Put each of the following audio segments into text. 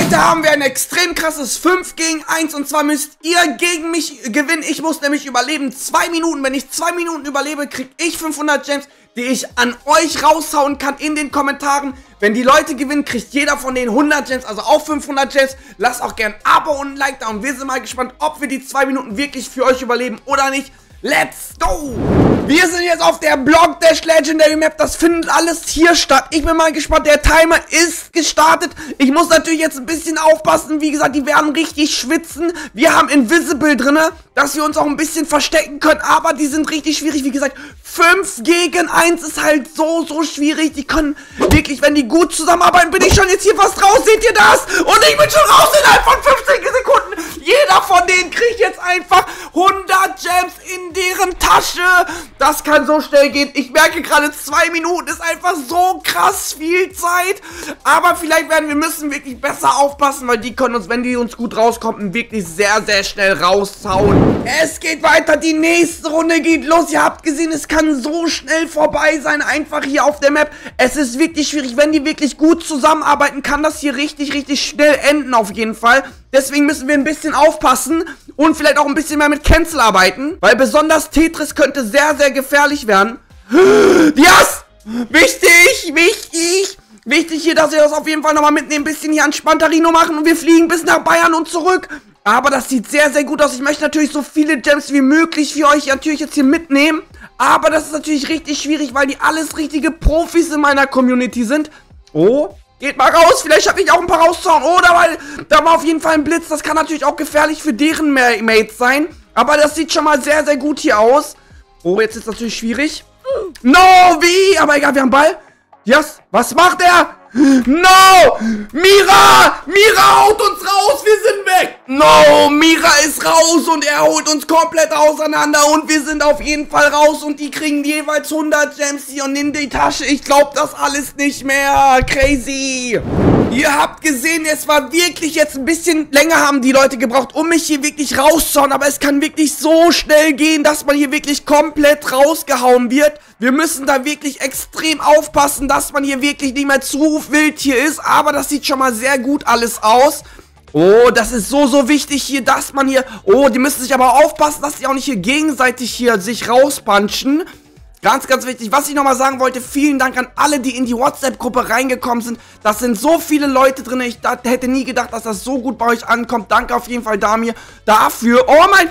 Heute haben wir ein extrem krasses 5 gegen 1 und zwar müsst ihr gegen mich gewinnen. Ich muss nämlich überleben 2 Minuten. Wenn ich 2 Minuten überlebe, kriege ich 500 Gems, die ich an euch raushauen kann in den Kommentaren. Wenn die Leute gewinnen, kriegt jeder von denen 100 Gems, also auch 500 Gems. Lasst auch gern ein Abo und ein Like da und wir sind mal gespannt, ob wir die 2 Minuten wirklich für euch überleben oder nicht. Let's go! Wir sind jetzt auf der Block Dash Legendary Map. Das findet alles hier statt. Ich bin mal gespannt. Der Timer ist gestartet. Ich muss natürlich jetzt ein bisschen aufpassen. Wie gesagt, die werden richtig schwitzen. Wir haben Invisible drin, dass wir uns auch ein bisschen verstecken können. Aber die sind richtig schwierig. Wie gesagt, 5 gegen 1 ist halt so schwierig. Die können wirklich, wenn die gut zusammenarbeiten, bin ich schon jetzt hier fast raus. Seht ihr das? Und ich bin schon raus innerhalb von 15 Sekunden. Jeder von denen kriegt jetzt einfach 100 Gems in deren Tasche. Das kann so schnell gehen. Ich merke gerade, 2 Minuten ist einfach so krass viel Zeit. Aber vielleicht wir müssen wirklich besser aufpassen, weil die können uns, wenn die uns gut rauskommen, wirklich sehr schnell raushauen. Es geht weiter. Die nächste Runde geht los. Ihr habt gesehen, es kann so schnell vorbei sein. Einfach hier auf der Map. Es ist wirklich schwierig. Wenn die wirklich gut zusammenarbeiten, kann das hier richtig schnell enden auf jeden Fall. Deswegen müssen wir ein bisschen aufpassen und vielleicht auch ein bisschen mehr mit Cancel arbeiten, weil besonders Tetris könnte sehr gefährlich werden. Yes! Wichtig hier, dass wir das auf jeden Fall nochmal mitnehmen, ein bisschen hier an Spantarino machen und wir fliegen bis nach Bayern und zurück. Aber das sieht sehr gut aus. Ich möchte natürlich so viele Gems wie möglich für euch natürlich jetzt hier mitnehmen. Aber das ist natürlich richtig schwierig, weil die alles richtige Profis in meiner Community sind. Oh, geht mal raus, vielleicht schaffe ich auch ein paar rauszuhauen. Oder weil da war auf jeden Fall ein Blitz. Das kann natürlich auch gefährlich für deren Mates sein. Aber das sieht schon mal sehr gut hier aus. Oh, jetzt ist natürlich schwierig. No, wie? Aber egal, wir haben Ball. Yes, was macht er? No! Mira haut uns raus, wir sind weg! No, Mira ist raus und er holt uns komplett auseinander und wir sind auf jeden Fall raus und die kriegen jeweils 100 Gems hier und in die Tasche. Ich glaube das alles nicht mehr. Crazy! Ihr habt gesehen, es war wirklich jetzt ein bisschen länger haben die Leute gebraucht, um mich hier wirklich rauszuhauen, aber es kann wirklich so schnell gehen, dass man hier wirklich komplett rausgehauen wird. Wir müssen da wirklich extrem aufpassen, dass man hier wirklich nicht mehr zu wild hier ist, aber das sieht schon mal sehr gut alles aus. Oh, das ist so wichtig hier, dass man hier... Oh, die müssen sich aber aufpassen, dass die auch nicht hier gegenseitig hier sich rauspunchen. Ganz wichtig. Was ich nochmal sagen wollte, vielen Dank an alle, die in die WhatsApp-Gruppe reingekommen sind. Das sind so viele Leute drin. Ich hätte nie gedacht, dass das so gut bei euch ankommt. Danke auf jeden Fall dafür. Oh mein...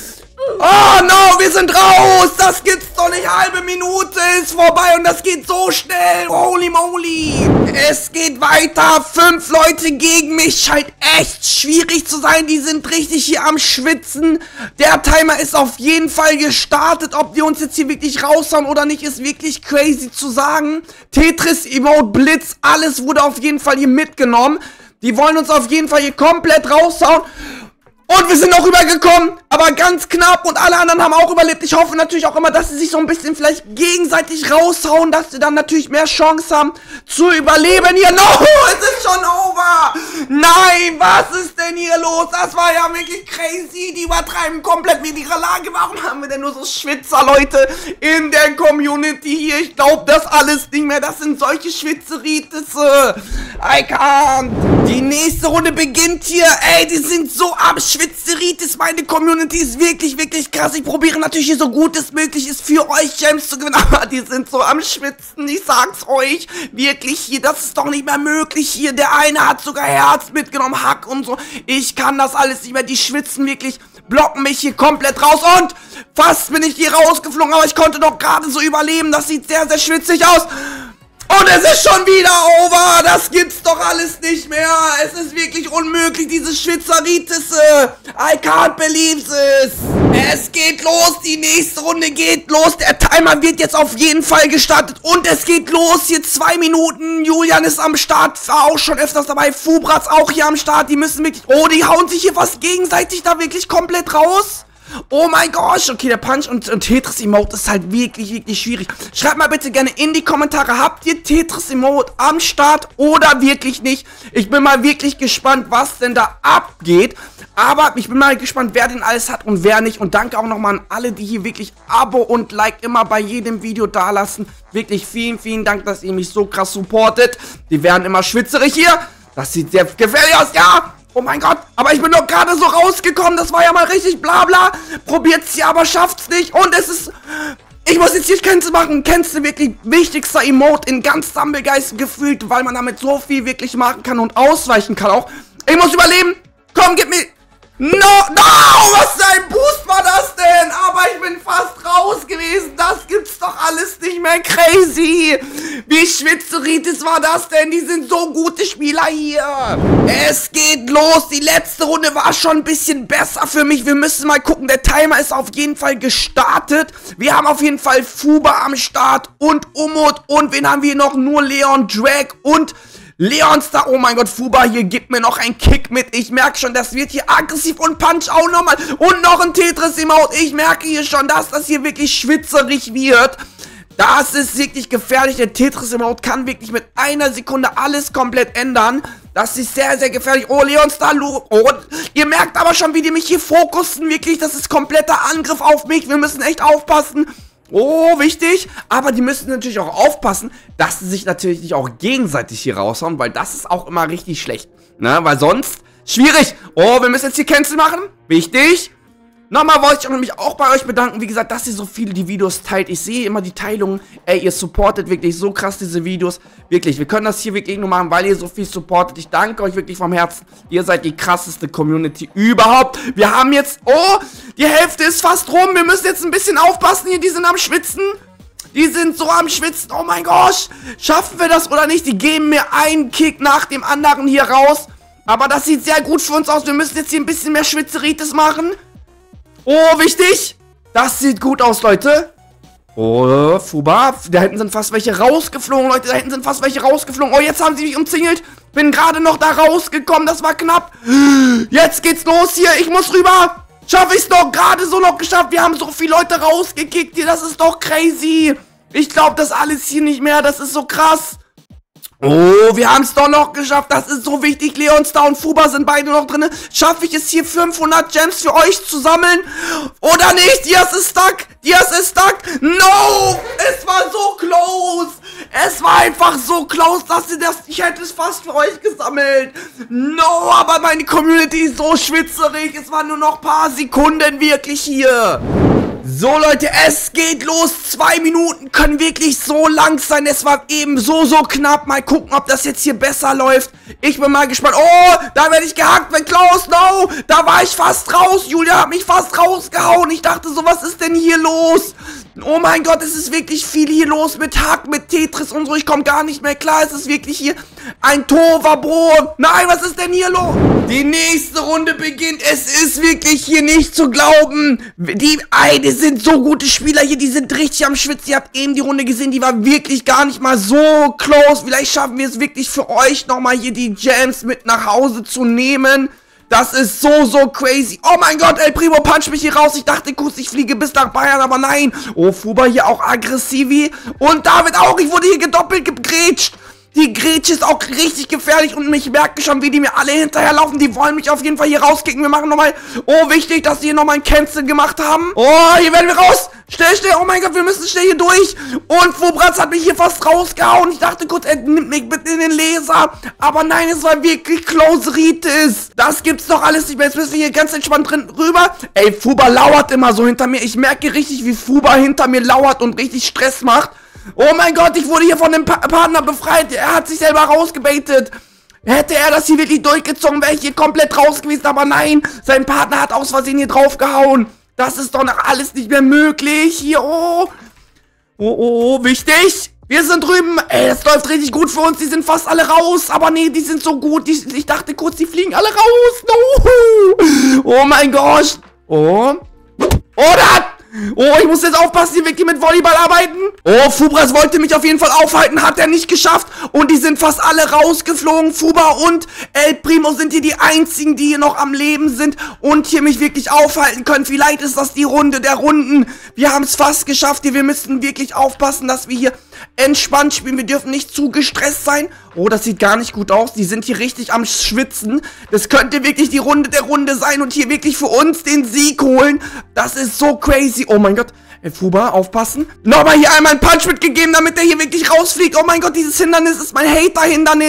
Oh no, wir sind raus! Das gibt's doch nicht! Halbe Minute ist vorbei und das geht so schnell! Holy moly! Es geht weiter! 5 Leute gegen mich! Scheint echt schwierig zu sein. Die sind richtig hier am Schwitzen. Der Timer ist auf jeden Fall gestartet. Ob wir uns jetzt hier wirklich raushauen oder nicht, ist wirklich crazy zu sagen. Tetris, Emote, Blitz, alles wurde auf jeden Fall hier mitgenommen. Die wollen uns auf jeden Fall hier komplett raushauen. Und wir sind auch rübergekommen, aber ganz knapp und alle anderen haben auch überlebt. Ich hoffe natürlich auch immer, dass sie sich so ein bisschen vielleicht gegenseitig raushauen, dass sie dann natürlich mehr Chance haben zu überleben. Hier, no, es ist schon over. Nein, was ist denn hier los? Das war ja wirklich crazy. Die übertreiben komplett mit ihrer Lage. Warum haben wir denn nur so Schwitzer, Leute, in der Community hier? Ich glaube das alles nicht mehr. Das sind solche Schwitzeritis. I can't. Die nächste Runde beginnt hier. Ey, die sind so am Schwitzeritis. Meine Community ist wirklich krass. Ich probiere natürlich hier so gut es möglich ist für euch Gems zu gewinnen. Aber die sind so am Schwitzen. Ich sag's euch. Wirklich hier. Das ist doch nicht mehr möglich hier. Der eine hat sogar Herz mitgenommen. Hack und so. Ich kann das alles nicht mehr. Die schwitzen wirklich. Blocken mich hier komplett raus. Und fast bin ich hier rausgeflogen. Aber ich konnte doch gerade so überleben. Das sieht sehr schwitzig aus. Und es ist schon wieder over. Das gibt's doch alles nicht mehr. Es ist wirklich unmöglich, diese Schwitzeritis. I can't believe this. Es geht los. Die nächste Runde geht los. Der Timer wird jetzt auf jeden Fall gestartet. Und es geht los. Hier 2 Minuten. Julian ist am Start. War auch schon öfters dabei. Fubratz auch hier am Start. Die müssen wirklich... Oh, die hauen sich hier fast gegenseitig da wirklich komplett raus. Oh mein Gott, okay, der Punch und Tetris-Emote ist halt wirklich schwierig. Schreibt mal bitte gerne in die Kommentare, habt ihr Tetris-Emote am Start oder wirklich nicht? Ich bin mal wirklich gespannt, was denn da abgeht. Aber ich bin mal gespannt, wer denn alles hat und wer nicht. Und danke auch nochmal an alle, die hier wirklich Abo und Like immer bei jedem Video dalassen. Wirklich vielen Dank, dass ihr mich so krass supportet. Die werden immer schwitzerig hier. Das sieht sehr gefährlich aus, ja. Oh mein Gott, aber ich bin doch gerade so rausgekommen. Das war ja mal richtig Blabla. Probiert's hier, aber schafft's nicht. Und es ist... Ich muss jetzt hier Cancel machen. Cancel wirklich wichtigster Emote in ganz Stumblegeist gefühlt, weil man damit so viel wirklich machen kann und ausweichen kann auch. Ich muss überleben. Komm, gib mir... No, was für ein Boost war das denn? Aber ich bin fast raus gewesen. Das gibt's doch alles nicht mehr. Crazy. Wie schwitzeritis war das denn? Die sind so gute Spieler hier. Es geht los. Die letzte Runde war schon ein bisschen besser für mich. Wir müssen mal gucken. Der Timer ist auf jeden Fall gestartet. Wir haben auf jeden Fall Fuba am Start und Umut. Und wen haben wir noch? Nur Leon, Drag und... Leonstar, oh mein Gott, Fuba, hier gibt mir noch einen Kick mit. Ich merke schon, das wird hier aggressiv und Punch auch nochmal. Und noch ein Tetris-Emote. Ich merke hier schon, dass das hier wirklich schwitzerig wird. Das ist wirklich gefährlich. Der Tetris-Emote kann wirklich mit einer Sekunde alles komplett ändern. Das ist sehr, sehr gefährlich. Oh, Leonstar, oh, ihr merkt aber schon, wie die mich hier fokussen. Wirklich, das ist kompletter Angriff auf mich. Wir müssen echt aufpassen. Oh, wichtig. Aber die müssen natürlich auch aufpassen, dass sie sich natürlich nicht auch gegenseitig hier raushauen, weil das ist auch immer richtig schlecht. Ne, weil sonst schwierig. Oh, wir müssen jetzt hier Cancel machen. Wichtig. Nochmal wollte ich mich auch bei euch bedanken, wie gesagt, dass ihr so viele die Videos teilt. Ich sehe immer die Teilungen. Ey, ihr supportet wirklich so krass diese Videos. Wirklich, wir können das hier wirklich nur machen, weil ihr so viel supportet. Ich danke euch wirklich vom Herzen. Ihr seid die krasseste Community überhaupt. Wir haben jetzt, oh, die Hälfte ist fast rum. Wir müssen jetzt ein bisschen aufpassen hier, die sind am Schwitzen. Die sind so am Schwitzen, oh mein Gott. Schaffen wir das oder nicht? Die geben mir einen Kick nach dem anderen hier raus. Aber das sieht sehr gut für uns aus. Wir müssen jetzt hier ein bisschen mehr Schwitzeritis machen. Oh, wichtig. Das sieht gut aus, Leute. Oh, Fuba. Da hinten sind fast welche rausgeflogen, Leute. Da hinten sind fast welche rausgeflogen. Oh, jetzt haben sie mich umzingelt. Bin gerade noch da rausgekommen. Das war knapp. Jetzt geht's los hier. Ich muss rüber. Schaffe ich es doch. Gerade so noch geschafft. Wir haben so viele Leute rausgekickt hier. Das ist doch crazy. Ich glaube das alles hier nicht mehr. Das ist so krass. Oh, wir haben es doch noch geschafft. Das ist so wichtig. Leonstar und Fuba sind beide noch drin. Schaffe ich es hier 500 Gems für euch zu sammeln? Oder nicht? Diaz ist stuck. Diaz ist stuck. No! Es war so close. Es war einfach so close, dass ihr das... Ich hätte es fast für euch gesammelt. No, aber meine Community ist so schwitzerig. Es waren nur noch ein paar Sekunden wirklich hier. So, Leute, es geht los. 2 Minuten können wirklich so lang sein. Es war eben so knapp. Mal gucken, ob das jetzt hier besser läuft. Ich bin mal gespannt. Oh, da werde ich gehackt. Wenn close, no. Da war ich fast raus. Julia hat mich fast rausgehauen. Ich dachte so, was ist denn hier los? Oh mein Gott, es ist wirklich viel hier los mit Hack, mit Tetris und so. Ich komme gar nicht mehr klar. Es ist wirklich hier ein Toverbrot. Nein, was ist denn hier los? Die nächste Runde beginnt. Es ist wirklich hier nicht zu glauben. Die sind so gute Spieler hier. Die sind richtig am Schwitzen. Ihr habt eben die Runde gesehen. Die war wirklich gar nicht mal so close. Vielleicht schaffen wir es wirklich für euch nochmal hier die Gems mit nach Hause zu nehmen. Das ist so crazy. Oh mein Gott, El Primo puncht mich hier raus. Ich dachte kurz, ich fliege bis nach Bayern, aber nein. Oh, Fuba hier auch aggressiv. Und David auch. Ich wurde hier gedoppelt gegrätscht. Die Grätsche ist auch richtig gefährlich und ich merke schon, wie die mir alle hinterherlaufen. Die wollen mich auf jeden Fall hier rauskicken. Wir machen nochmal... Oh, wichtig, dass die hier nochmal ein Cancel gemacht haben. Oh, hier werden wir raus. Schnell. Oh mein Gott, wir müssen schnell hier durch. Und Fubratz hat mich hier fast rausgehauen. Ich dachte kurz, er nimmt mich mit in den Laser. Aber nein, es war wirklich Close-Ritis. Das gibt's doch alles nicht mehr. Jetzt müssen wir hier ganz entspannt drin rüber. Ey, Fuba lauert immer so hinter mir. Ich merke richtig, wie Fuba hinter mir lauert und richtig Stress macht. Oh mein Gott, ich wurde hier von dem Partner befreit. Er hat sich selber rausgebaitet. Hätte er das hier wirklich durchgezogen, wäre ich hier komplett raus gewesen. Aber nein, sein Partner hat aus Versehen hier draufgehauen. Das ist doch noch alles nicht mehr möglich. Hier, oh, wichtig. Wir sind drüben. Ey, das läuft richtig gut für uns. Die sind fast alle raus. Aber nee, die sind so gut. Ich dachte kurz, die fliegen alle raus. No. Oh mein Gott. Oh, da. Oh, ich muss jetzt aufpassen, die wirklich mit Volleyball arbeiten. Oh, Fubras wollte mich auf jeden Fall aufhalten, hat er nicht geschafft. Und die sind fast alle rausgeflogen. Fuba und El Primo sind hier die einzigen, die hier noch am Leben sind und hier mich wirklich aufhalten können. Vielleicht ist das die Runde der Runden. Wir haben es fast geschafft hier. Wir müssen wirklich aufpassen, dass wir hier entspannt spielen. Wir dürfen nicht zu gestresst sein. Oh, das sieht gar nicht gut aus. Die sind hier richtig am Schwitzen. Das könnte wirklich die Runde der Runde sein und hier wirklich für uns den Sieg holen. Das ist so crazy. Oh mein Gott. Ey, Fuba, aufpassen. Nochmal hier einmal einen Punch mitgegeben, damit der hier wirklich rausfliegt. Oh mein Gott, dieses Hindernis ist mein Hater-Hindernis.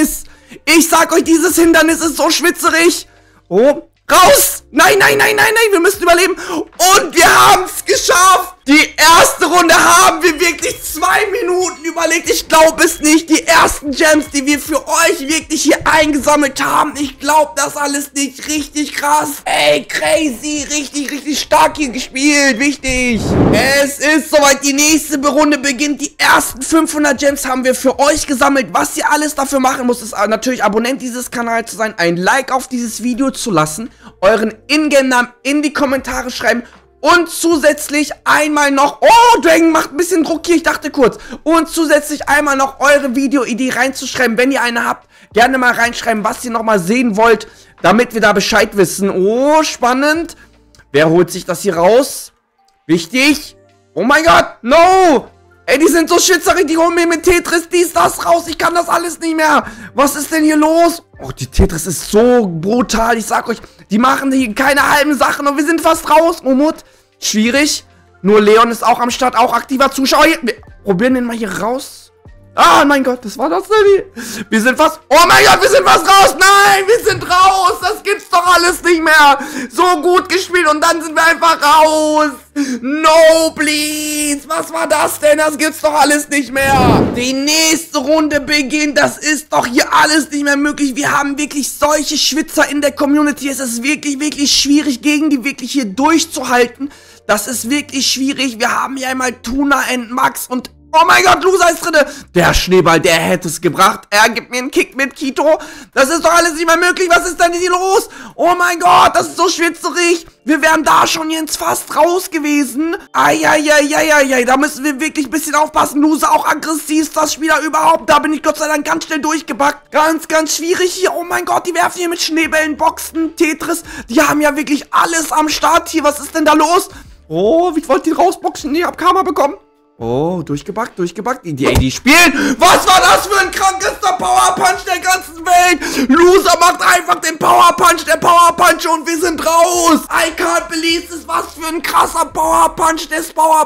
Ich sag euch, dieses Hindernis ist so schwitzerig. Oh, raus! Nein, nein, nein, nein, nein, wir müssen überleben. Und wir haben es geschafft. Die erste Runde haben wir wirklich 2 Minuten überlegt. Ich glaube es nicht. Die ersten Gems, die wir für euch wirklich hier eingesammelt haben. Ich glaube das alles nicht. Richtig krass. Ey, crazy. Richtig, richtig stark hier gespielt. Wichtig. Es ist soweit. Die nächste Runde beginnt. Die ersten 500 Gems haben wir für euch gesammelt. Was ihr alles dafür machen müsst, ist natürlich Abonnent dieses Kanals zu sein, ein Like auf dieses Video zu lassen, euren Ingame-Namen in die Kommentare schreiben und zusätzlich einmal noch, oh, Dragon macht ein bisschen Druck hier, ich dachte kurz, und zusätzlich einmal noch eure Videoidee reinzuschreiben, wenn ihr eine habt, gerne mal reinschreiben, was ihr nochmal sehen wollt, damit wir da Bescheid wissen. Oh, spannend. Wer holt sich das hier raus? Wichtig. Oh mein Gott, no! Ey, die sind so schwitzerig, die holen mir mit Tetris das raus. Ich kann das alles nicht mehr. Was ist denn hier los? Oh, die Tetris ist so brutal. Ich sag euch, die machen hier keine halben Sachen und wir sind fast raus. Umut, schwierig. Nur Leon ist auch am Start, auch aktiver Zuschauer. Wir probieren den mal hier raus. Ah, mein Gott, das war das denn? Wir sind fast... Oh mein Gott, wir sind fast raus. Nein, wir sind raus. Das gibt's doch alles nicht mehr. So gut gespielt und dann sind wir einfach raus. No, please. Was war das denn? Das gibt's doch alles nicht mehr. Die nächste Runde beginnt. Das ist doch hier alles nicht mehr möglich. Wir haben wirklich solche Schwitzer in der Community. Es ist wirklich, wirklich schwierig, gegen die wirklich hier durchzuhalten. Das ist wirklich schwierig. Wir haben hier einmal Tuna and Max und... Oh mein Gott, Loser ist drinne. Der Schneeball, der hätte es gebracht. Er gibt mir einen Kick mit Kito. Das ist doch alles nicht mehr möglich. Was ist denn hier los? Oh mein Gott, das ist so schwitzerig. Wir wären da schon jetzt fast raus gewesen. Eieieiei, da müssen wir wirklich ein bisschen aufpassen. Loser auch aggressiv, das Spieler überhaupt. Da bin ich Gott sei Dank ganz schnell durchgepackt. Ganz, ganz schwierig hier. Oh mein Gott, die werfen hier mit Schneebällen, Boxen, Tetris. Die haben ja wirklich alles am Start hier. Was ist denn da los? Oh, wie wollt ihr rausboxen? Nee, hab Karma bekommen. Oh, durchgebackt. Die spielen. Was war das für ein krankester Power Punch der ganzen Welt? Loser macht einfach den Power Punch, der Power Punch und wir sind raus. I can't believe this. Was für ein krasser Power Punch des Power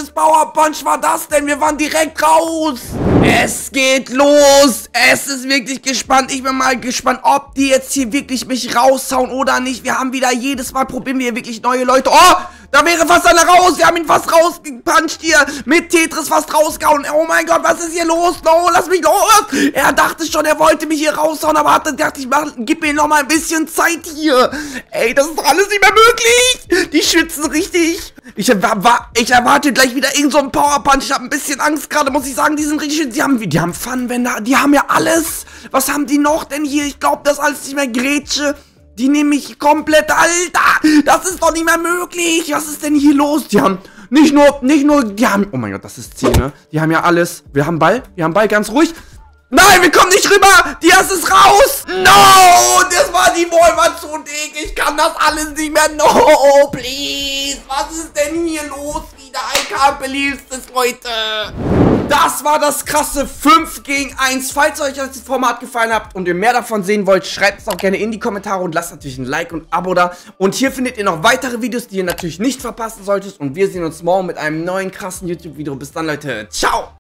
Punch war das denn? Wir waren direkt raus. Es geht los. Es ist wirklich gespannt. Ich bin mal gespannt, ob die jetzt hier wirklich mich raushauen oder nicht. Wir haben wieder jedes Mal probieren wir wirklich neue Leute. Oh, da wäre fast einer raus. Wir haben ihn fast rausgepuncht hier. Mit Tetris fast rausgehauen. Oh mein Gott, was ist hier los? No, lass mich los. Er dachte schon, er wollte mich hier raushauen, aber dachte ich, gib mir noch mal ein bisschen Zeit hier. Ey, das ist doch alles nicht mehr möglich. Die schwitzen richtig. Ich erwarte gleich wieder irgend so einen Power Punch. Ich habe ein bisschen Angst gerade, muss ich sagen. Die sind richtig, die haben Funwender. Die haben ja alles. Was haben die noch denn hier? Ich glaube, das ist alles nicht mehr Grätsche. Die nehmen mich komplett, Alter. Das ist doch nicht mehr möglich. Was ist denn hier los? Die haben nicht nur, die haben, oh mein Gott, das ist 10, ne? Die haben ja alles. Wir haben Ball, ganz ruhig. Nein, wir kommen nicht rüber. Die erste ist raus. No, das war die Wall, war zu dick. Ich kann das alles nicht mehr. No, please. Was ist denn hier los wieder? I can't believe this, Leute. Das war das krasse 5 gegen 1. Falls euch das Format gefallen hat und ihr mehr davon sehen wollt, schreibt es auch gerne in die Kommentare und lasst natürlich ein Like und ein Abo da. Und hier findet ihr noch weitere Videos, die ihr natürlich nicht verpassen solltet. Und wir sehen uns morgen mit einem neuen krassen YouTube-Video. Bis dann, Leute. Ciao.